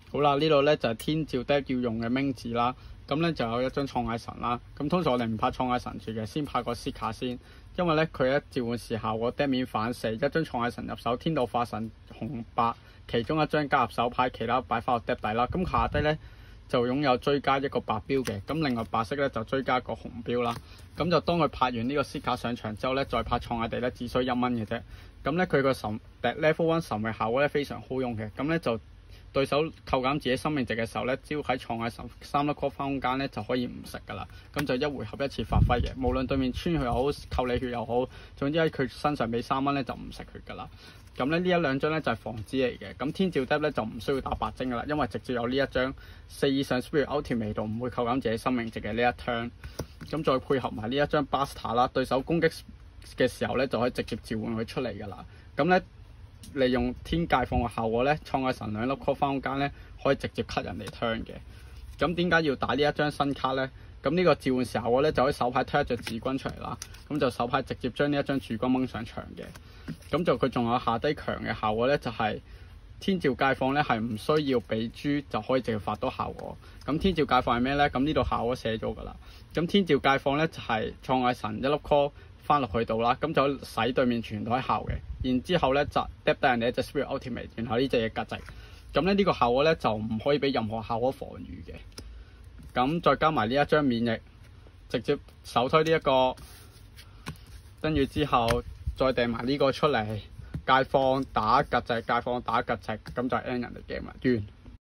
好啦，呢度咧就係天照 deck 要用嘅名字啦。咁咧就有一張創藝神啦。咁通常我哋唔拍創藝神住嘅，先拍個 C 卡先，因為咧佢一召喚時效果 deck 面反射，一張創藝神入手，天道化神紅白其中一張加入手牌，其他擺翻落 deck 底啦。咁下低咧就擁有追加一個白標嘅，咁另外白色咧就追加一個紅標啦。咁就當佢拍完呢個 C 卡上場之後咧，再拍創藝地咧只需1蚊嘅啫。咁咧佢個神 level 1神域效果咧非常好用嘅，咁咧就對手扣減自己生命值嘅時候咧，只要喺創藝神3粒 call 翻空間咧就可以唔食噶啦。咁就一回合一次發揮嘅，無論對面穿血又好，扣你血又好，總之喺佢身上俾3蚊咧就唔食血噶啦。咁咧呢一兩張咧就係防止嚟嘅。咁天照 deck 咧就唔需要打白晶噶啦，因為直接有呢一張4以上 Spirit Ultimate 度唔會扣減自己生命值嘅呢一 turn。咁再配合埋呢一張 Buster 啦，對手攻擊嘅時候咧就可以直接召喚佢出嚟噶啦。咁咧利用天界放嘅效果咧，創藝神2粒 call 翻空間咧可以直接 cut 人哋 turn 嘅。咁點解要打呢一張新卡咧？咁呢個召喚時候咧就可以手牌推一隻子軍出嚟啦。咁就手牌直接將呢一張主軍掹上場嘅。咁就佢仲有下低強嘅效果咧，就係天照界放咧係唔需要俾豬就可以直接發到效果。咁天照界放係咩咧？咁呢度效果寫咗㗎啦。咁天照界放咧就係創藝神1粒 call 翻落去度啦，咁就使對面全台效嘅。然之後咧就 drop 低人哋一隻 Spirit Ultimate， 然後呢隻嘢格值。咁咧呢個效果咧就唔可以俾任何效果防禦嘅。咁再加埋呢一張免疫，直接手推呢一個，跟住之後再掟埋呢個出嚟，界放打格值，界放打格值，咁就 end 人哋 game 完。